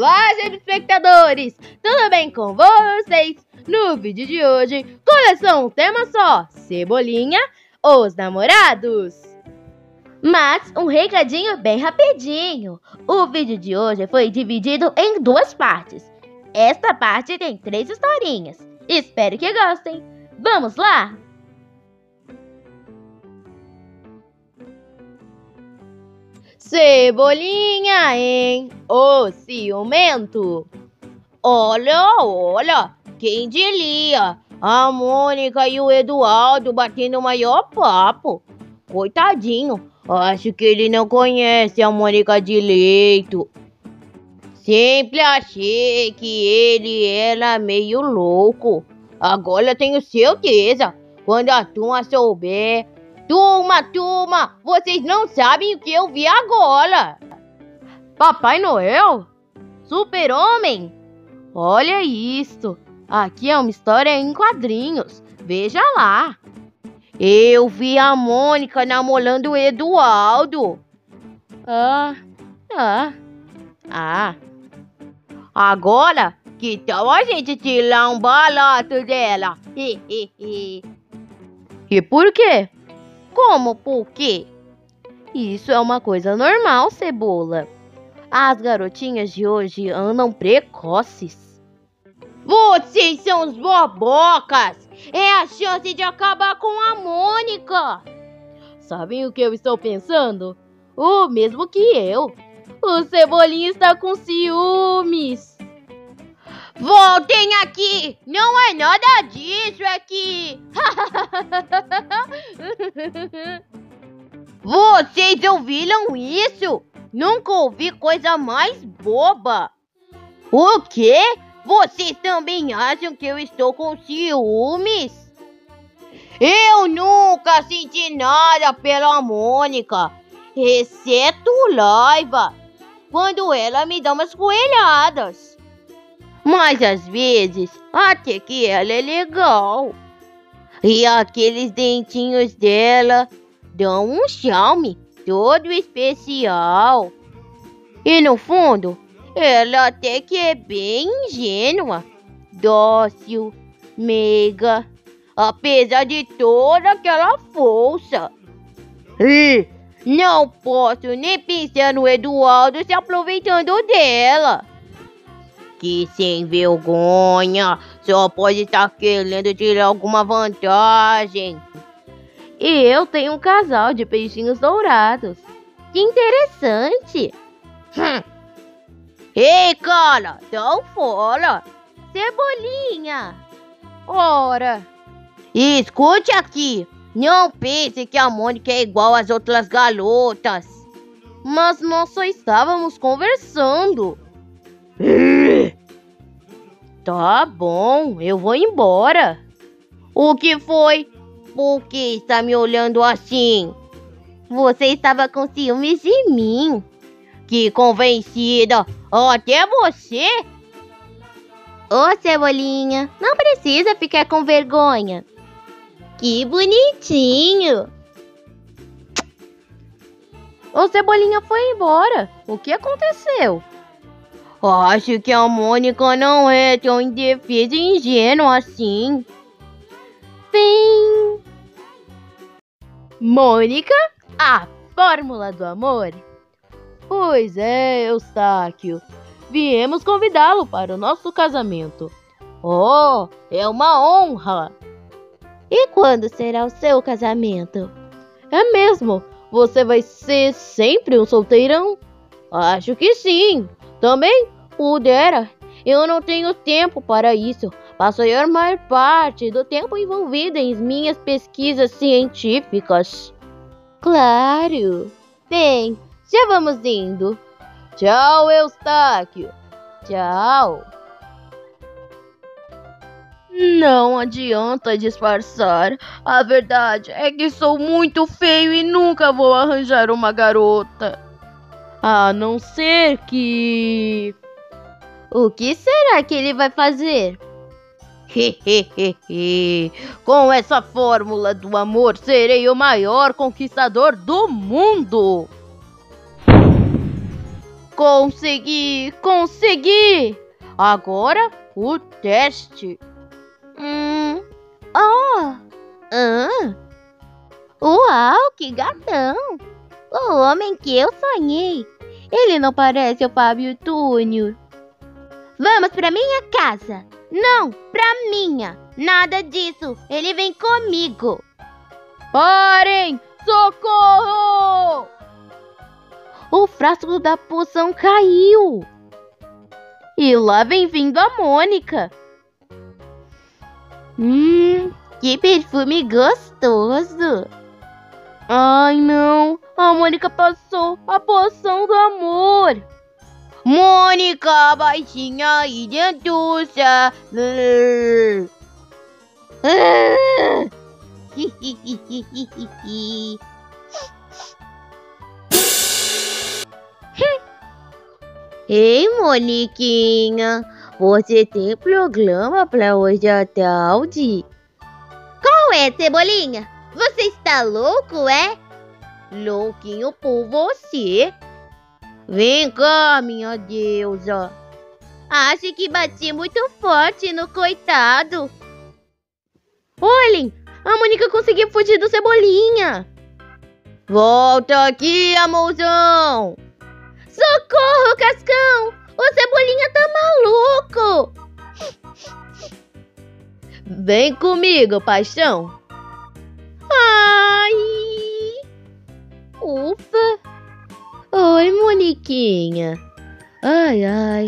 Olá, gente, espectadores! Tudo bem com vocês? No vídeo de hoje, coleção um tema só, Cebolinha, os namorados. Mas um recadinho bem rapidinho. O vídeo de hoje foi dividido em duas partes. Esta parte tem 3 historinhas. Espero que gostem. Vamos lá? Cebolinha, hein? O ciumento. Olha, quem diria? A Mônica e o Eduardo batendo o maior papo. Coitadinho, acho que ele não conhece a Mônica direito. Sempre achei que ele era meio louco. Agora tenho certeza, quando a turma souber. Turma, vocês não sabem o que eu vi agora. Papai Noel? Super-Homem? Olha isso. Aqui é uma história em quadrinhos. Veja lá. Eu vi a Mônica namorando o Eduardo. Agora, que tal a gente tirar um barato dela? E por quê? Como por quê? Isso é uma coisa normal, Cebola. As garotinhas de hoje andam precoces. Vocês são os bobocas! É a chance de acabar com a Mônica! Sabem o que eu estou pensando? O mesmo que eu. O Cebolinha está com ciúmes. Voltem aqui! Não é nada disso, é que... Vocês ouviram isso? Nunca ouvi coisa mais boba. O quê? Vocês também acham que eu estou com ciúmes? Eu nunca senti nada pela Mônica, exceto raiva, quando ela me dá umas coelhadas. Mas às vezes, até que ela é legal. E aqueles dentinhos dela dão um charme todo especial. E no fundo, ela até que é bem ingênua, dócil, meiga, apesar de toda aquela força. E não posso nem pensar no Eduardo se aproveitando dela. Que sem vergonha, só pode estar querendo tirar alguma vantagem. E eu tenho um casal de peixinhos dourados. Que interessante. Ei, cara, tão fora. Cebolinha. Ora. Escute aqui. Não pense que a Mônica é igual às outras garotas. Mas nós só estávamos conversando. Tá bom, eu vou embora. O que foi? Por que está me olhando assim? Você estava com ciúmes de mim. Que convencida, até você. Ô, Cebolinha, não precisa ficar com vergonha. Que bonitinho. O Cebolinha foi embora. O que aconteceu? Acho que a Mônica não é tão indefesa e ingênua assim. Fim. Mônica, a fórmula do amor. Pois é, Eustáquio. Viemos convidá-lo para o nosso casamento. Oh, é uma honra. E quando será o seu casamento? É mesmo? Você vai ser sempre um solteirão? Acho que sim. Também pudera. Eu não tenho tempo para isso. Passo a maior parte do tempo envolvida em minhas pesquisas científicas. Claro. Bem, já vamos indo. Tchau, Eustáquio. Tchau. Não adianta disfarçar. A verdade é que sou muito feio e nunca vou arranjar uma garota. A não ser que... O que será que ele vai fazer? Com essa fórmula do amor, serei o maior conquistador do mundo. Consegui! Consegui! Agora o teste. Uau, que gatão! O homem que eu sonhei. Ele não parece o Fábio Túnio. Vamos pra minha casa. Não, pra minha. Nada disso. Ele vem comigo. Parem! Socorro! O frasco da poção caiu. E lá vem vindo a Mônica. Que perfume gostoso. Ai, não. A Mônica passou a poção do amor. Mônica, baixinha e dentuça. Ei, Moniquinha, você tem programa pra hoje à tarde? Qual é, Cebolinha? Você está louco, é? Louquinho por você. Vem cá, minha deusa. Acho que bati muito forte no coitado. Olhem, a Mônica conseguiu fugir do Cebolinha. Volta aqui, amorzão. Socorro, Cascão! O Cebolinha tá maluco! Vem comigo, paixão. Ai! Ufa! Oi, Moniquinha. Ai, ai.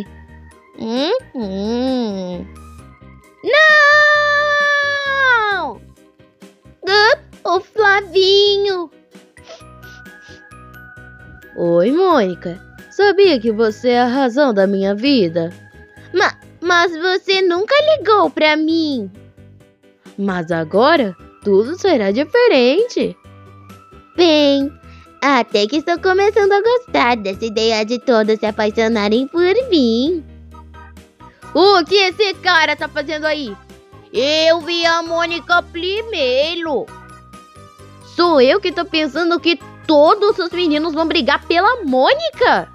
Não! O Flavinho. Oi, Mônica. Sabia que você é a razão da minha vida? Mas você nunca ligou pra mim. Mas agora tudo será diferente. Bem, até que estou começando a gostar dessa ideia de todos se apaixonarem por mim. O que esse cara tá fazendo aí? Eu vi a Mônica primeiro. Sou eu que tô pensando que todos os meninos vão brigar pela Mônica?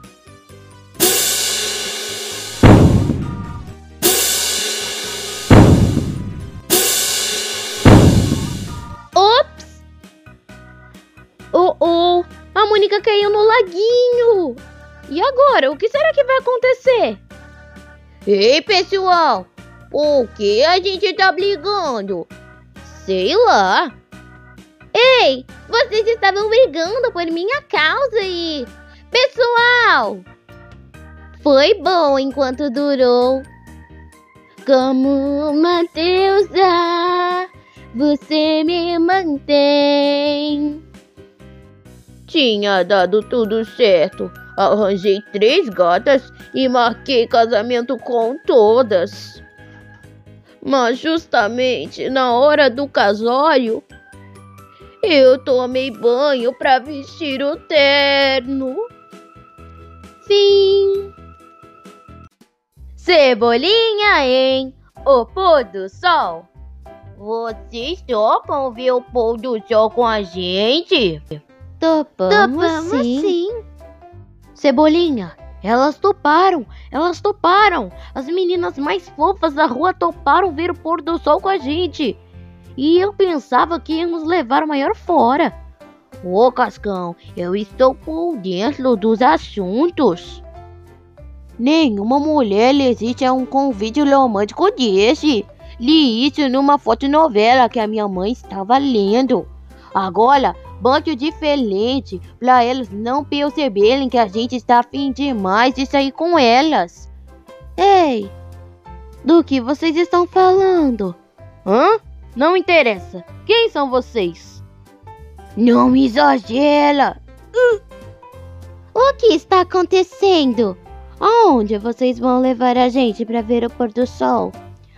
Ops! A Mônica caiu no laguinho. E agora, o que será que vai acontecer? Ei, pessoal! Por que a gente tá brigando? Sei lá. Ei, vocês estavam brigando por minha causa e... Pessoal! Foi bom enquanto durou. Como uma deusa, você me mantém. Tinha dado tudo certo. Arranjei 3 gatas e marquei casamento com todas. Mas justamente na hora do casório, eu tomei banho pra vestir o terno. Fim. Cebolinha em O Pôr do Sol. Vocês topam ver o pôr do sol com a gente? Topamos sim. Cebolinha, elas toparam. As meninas mais fofas da rua toparam ver o pôr do sol com a gente. E eu pensava que íamos levar o maior fora. Ô, Cascão, eu estou por dentro dos assuntos. Nenhuma mulher resiste a um convite romântico desse. Li isso numa fotonovela que a minha mãe estava lendo. Agora, banque diferente para elas não perceberem que a gente está afim demais de sair com elas. Ei, do que vocês estão falando? Hã? Não interessa. Quem são vocês? Não exagera! O que está acontecendo? Aonde vocês vão levar a gente para ver o pôr do sol?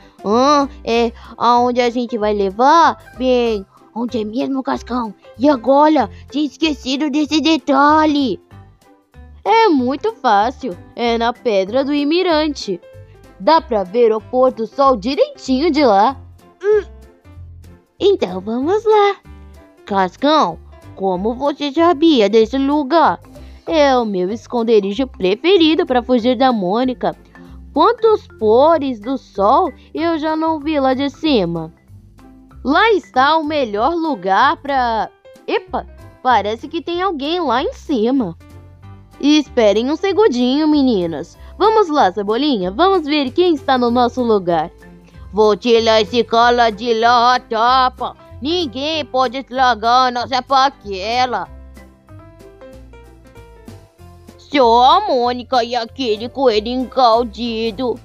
Aonde a gente vai levar? Bem, onde é mesmo, Cascão? E agora? Tinha esquecido desse detalhe. É muito fácil. É na Pedra do Imirante. Dá pra ver o pôr do sol direitinho de lá. Então vamos lá. Cascão, como você sabia desse lugar? é o meu esconderijo preferido para fugir da Mônica. Quantos pores do sol eu já não vi lá de cima. Lá está o melhor lugar para... Epa, parece que tem alguém lá em cima. Esperem um segundinho, meninas. Vamos lá, Cebolinha, vamos ver quem está no nosso lugar. Vou tirar esse cola de lá, tapa. Ninguém pode estragar a nossa paquera. Só a Mônica e aquele coelho encaldido.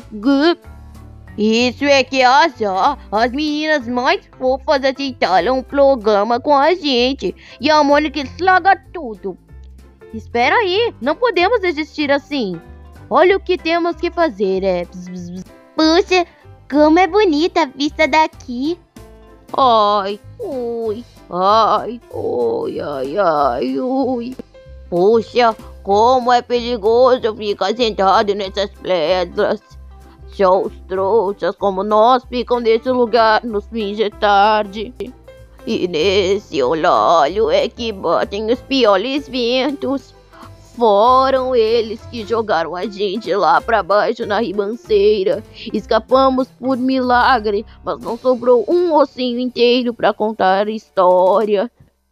Isso é que é azar. As meninas mais fofas aceitaram um programa com a gente. E a Mônica estraga tudo. Espera aí, não podemos desistir assim. Olha o que temos que fazer, Puxa, como é bonita a vista daqui. Ai, ui, ai, ui, ai, ai, ui. Puxa, como é perigoso ficar sentado nessas pedras. Só os trouxas como nós ficam nesse lugar nos fins de tarde. E nesse horário é que batem os piores ventos. Foram eles que jogaram a gente lá pra baixo na ribanceira. Escapamos por milagre, mas não sobrou um ossinho inteiro pra contar a história.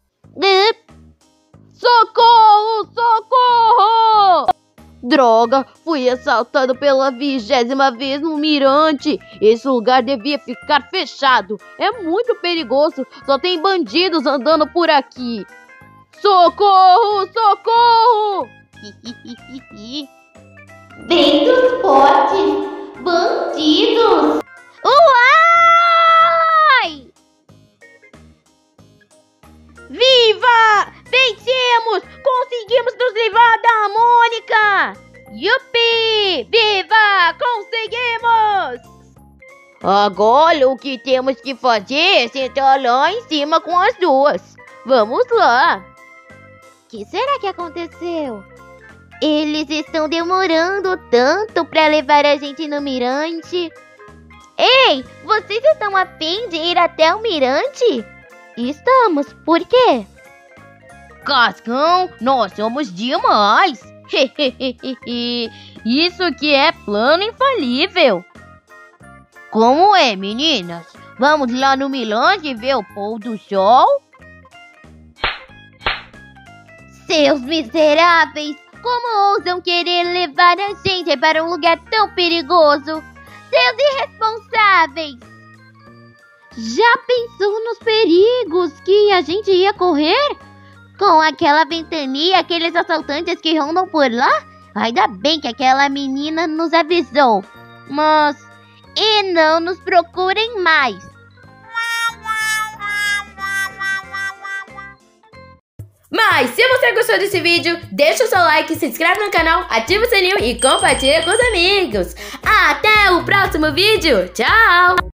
Socorro! Socorro! Droga, fui assaltado pela 20ª vez no mirante. Esse lugar devia ficar fechado. É muito perigoso, só tem bandidos andando por aqui. Socorro! Socorro! Vem dos potes! Bandidos! Uai! Viva! Vencemos! Conseguimos nos livrar da Mônica! Yupi! Viva! Conseguimos! Agora o que temos que fazer é sentar lá em cima com as duas. Vamos lá! O que será que aconteceu? Eles estão demorando tanto para levar a gente no mirante. Ei, vocês estão a fim de ir até o mirante? Estamos, por quê? Cascão, nós somos demais! Isso que é plano infalível! Como é, meninas? Vamos lá no mirante ver o pôr do sol? Seus miseráveis! Como ousam querer levar a gente para um lugar tão perigoso? Seus irresponsáveis! Já pensou nos perigos que a gente ia correr? Com aquela ventania, aqueles assaltantes que rondam por lá? Ainda bem que aquela menina nos avisou. Mas... E não nos procurem mais! Mas se você gostou desse vídeo, deixa o seu like, se inscreve no canal, ativa o sininho e compartilha com os amigos. Até o próximo vídeo. Tchau!